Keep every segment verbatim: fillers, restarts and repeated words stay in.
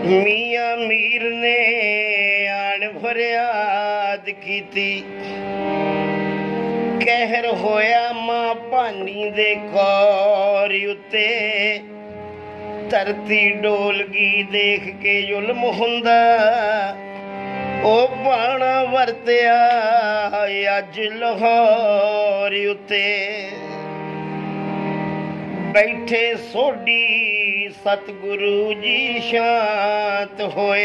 मियां मीर ने आन फरियाद कीती, कहर होया मां भानी दे कौर उत्ते। धरती डोल गई देख के जुल्म हुंदा, ओ बाणा वरत्या अज लाहौर उत्ते। बैठे सोडी सतगुरु जी शांत होए,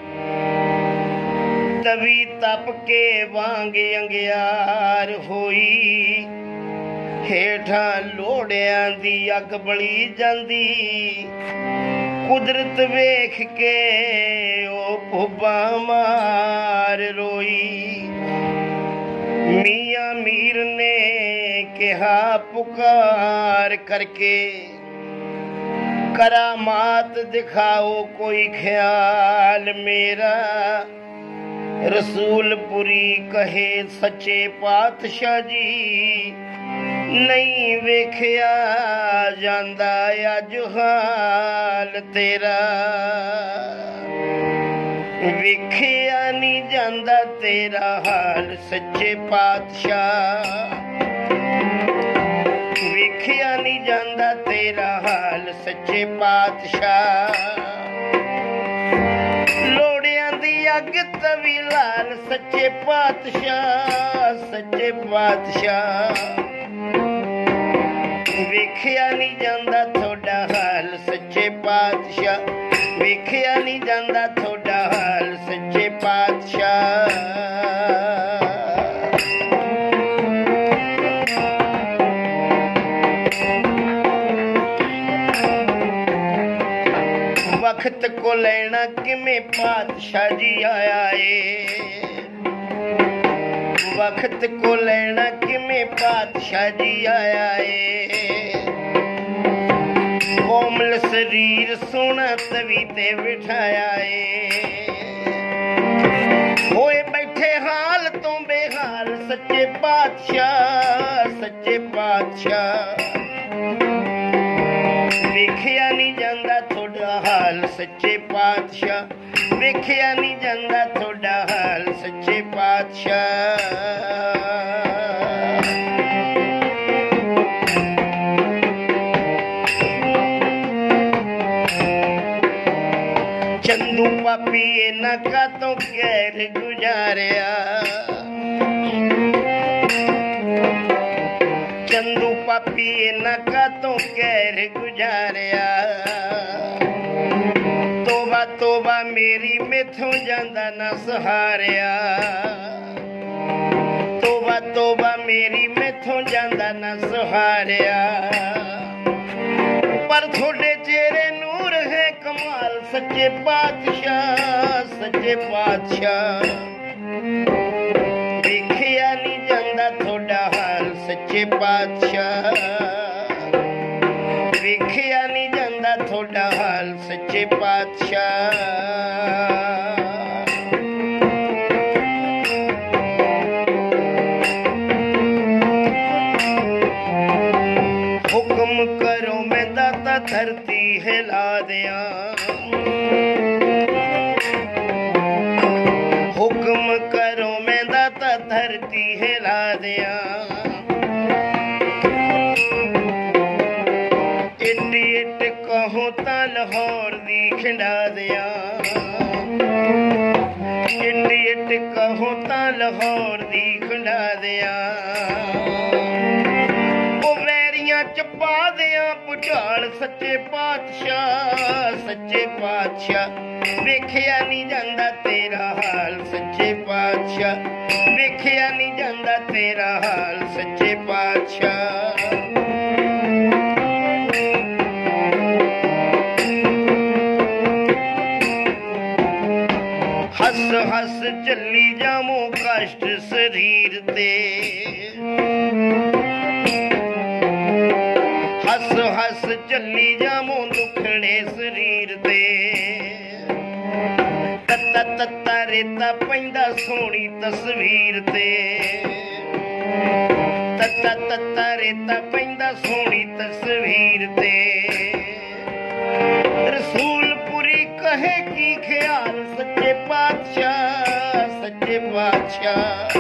तवी तप के वांग अंगियार होई। हेठा लोड़ियां दी अग बली जांदी, कुदरत वेख के ओ भुब्बा मार रोई। मियां मीर ने कहा पुकार करके, करामात दिखाओ कोई ख्याल मेरा। रसूलपुरी कहे सच्चे पातशाह जी, नहीं वेख्या जांदा अज हाल तेरा। वेख्या नहीं जांदा तेरा हाल सच्चे पातशाह, वेख्या नहीं जांदा तेरा हाल सच्चे पातशाह। लोड़ियां दी अग तवी लाल सच्चे पातशाह, सच्चे पातशाह। वेख्या नहीं जांदा थोड़ा हाल सच्चे पातशाह, वेख्या नहीं जांदा थोड़ा हाल सच्चे पातशाह। वक्त को लेना किमें पातशाह जी आया है, वक्त को लेना किमें पातशाह जी आया है। कोमल शरीर सोना तवी ते बिठाया है, होए बैठे हाल तो बेहाल सच्चे पातशाह, सच्चे पातशाह। वेख्या नहीं जांदा थोड़ा हाल सच्चे पातशाह, वेख्या नहीं जांदा थोड़ा हाल सच्चे पातशाह। चंदू पापी इन्हां का तो गैर गुजारिया, चंदू पापी इन्हां का तो गैर गुजारिया। तोबा तोबा मेरी मेथों जांदा ना सहारिया, तोबा तोबा मेरी मेथों जांदा ना सहारिया। पर थोड़े चेहरे नूर है कमाल सच्चे पातशाह, सच्चे पातशाह। वेख्या नहीं जांदा थोड़ा हाल सच्चे पातशाह, वेख्या नहीं जांदा थोड़ा हाल सच्चे पातशाह। हुक्म करो मैं दाता धरती हिला दिया, हुक्म करो मैं दाता धरती हिला दिया। इट इट कहूं ता लाहौर दी खिंडा दिया, इट इट कहूं ता लाहौर दी खिंडा दिया। चपा दिया पुचाल सच्चे पातशाह, सच्चे पातशाह। वेख्या नहीं जांदा तेरा हाल सच्चे पातशाह, वेख्या नहीं जांदा तेरा हाल सच्चे पातशाह। हस हस चली जामो कष्ट शरीर ते, हस हस चली जामो दुखड़े शरीर दे। तत्ता तत्ता रेता पैंदा सोनी तस्वीर ते, तत्ता तत्ता रेता पैंदा सोनी तस्वीर ते। रसूलपुरी है की ख्याल सच्चे पातशाह सच्चे पातशाह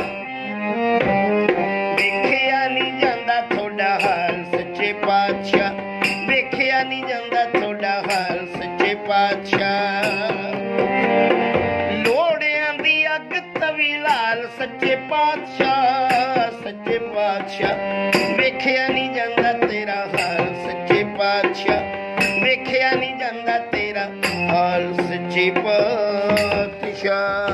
वेखिया नहीं जांदा थोड़ा हाल सच्चे पातशाह वेखिया नहीं जांदा थोड़ा हाल सच्चे पातशाह लोड़ियां दी अग तवी लाल सच्चे पातशाह सच्चे पातशाह वेखिया नहीं जांदा तेरा हाल सच्चे पातशाह वेखिया नहीं जांदा तेरा हाल सच्चे पातशाह।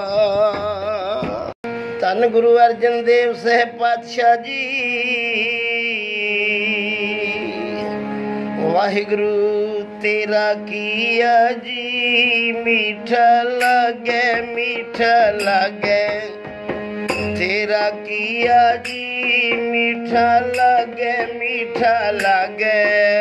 धन गुरु अर्जन देव साहिब पातशाह जी वाहिगुरु तेरा किया जी मीठा लगे मीठा लगे तेरा किया जी मीठा लगे मीठा लगे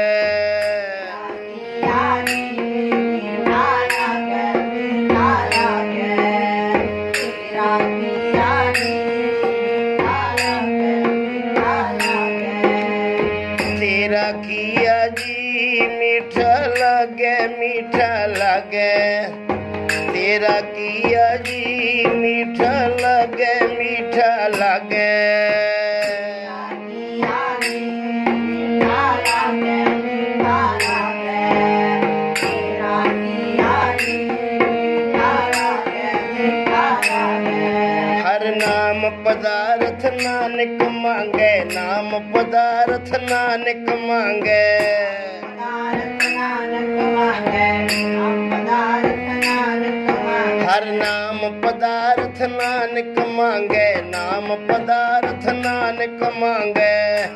तेरा किया जी मीठा लगे मीठा लगे तेरा किया जी मीठा लगे मीठा लगे हर नाम पदार्थ नानक मांगे नाम पदार्थ नानक मांगे हर नाम पदार्थ नानक मांगे नाम पदार्थ नानक मांगे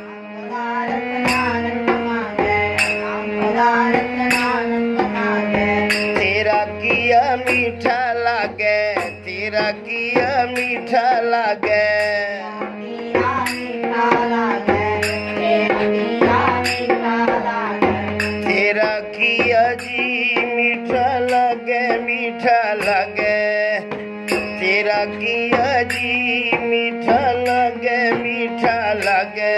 तेरा किया मीठा लागे तेरा किया मीठा लागे तेरा किया जी मीठा लगे मीठा लगे तेरा किया जी मीठा लगे मीठा लगे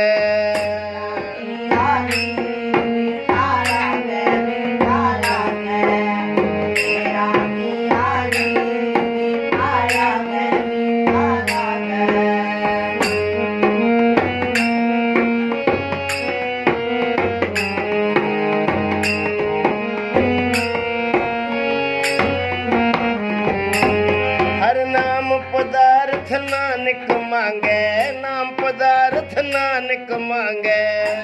पदार्थ नानक मांगे नाम पदार्थ नानक मांगे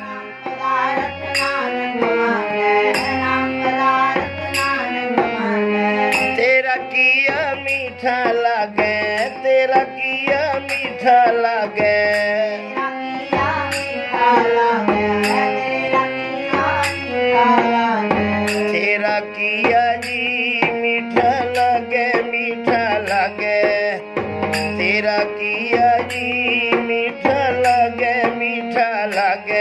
तेरा किया मीठा लागे तेरा किया मीठा लागे तेरा किया जी मीठा लगे मीठा लगे तेरा किया जी मीठा लगे मीठा लगे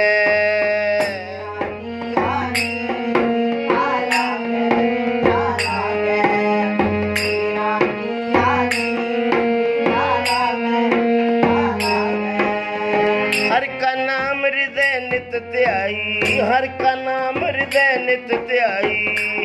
हर का नाम हृदय नित त्याई हर का नाम हृदय नित त्याई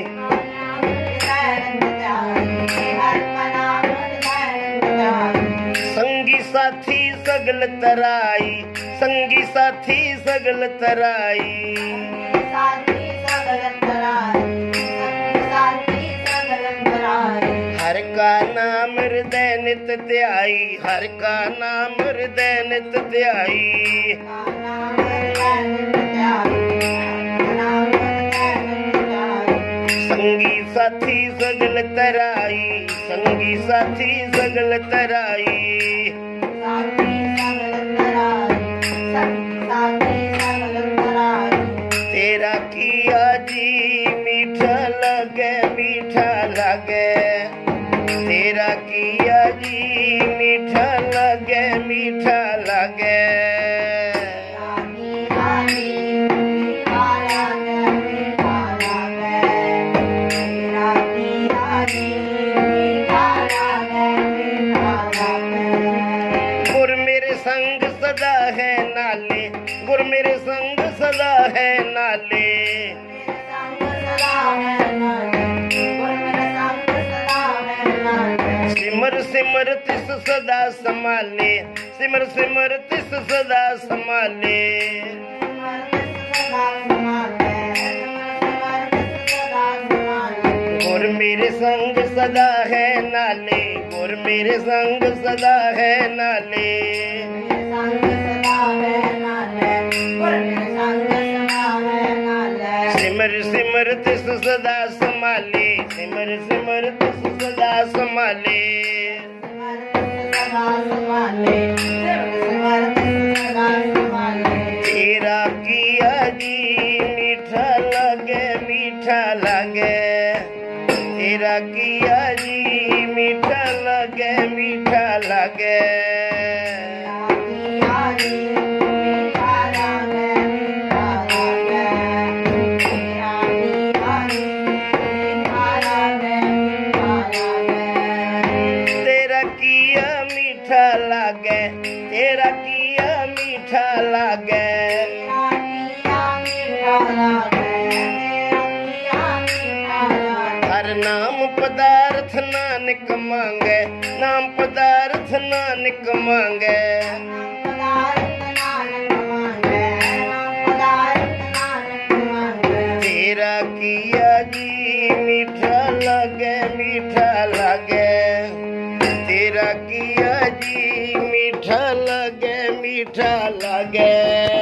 संगी साथी सगल तराई संगी साथी सगल तराई हर का नाम हृदय नित त्याई हर का नाम हृदय नित त्याई संगी साथी सगल तराई संगी साथी सगल तराई तेरा किया जी मीठा लगे मीठा लगे तेरा किया जी मीठा लगे मीठा लगे गुर मेरे संग सदा है नाले गुर मेरे संग सदा है नाले सिमर सिमर तिस सदा संभाले, सिमर सिमर तिस सदा संभाले। गुर मेरे संग सदा है नाले, गुर मेरे संग सदा है नाले। सिमर सिमर तिस सदा संभाले, सिमर सिमर तिस सदा संभाले। तेरा किया जी मीठा लगे, मीठा लगे। तेरा किया जी मीठा लगे, मीठा लगे। तेरा किया मीठा लगे, तेरा किया मीठा लगे। हर नाम पदार्थ नानक मांगे, नाम पदार्थ नानक मांगे। तेरा किया जी मीठा लगे, मीठा लगे। तेरा किया जी मीठा लगे, मीठा लगे।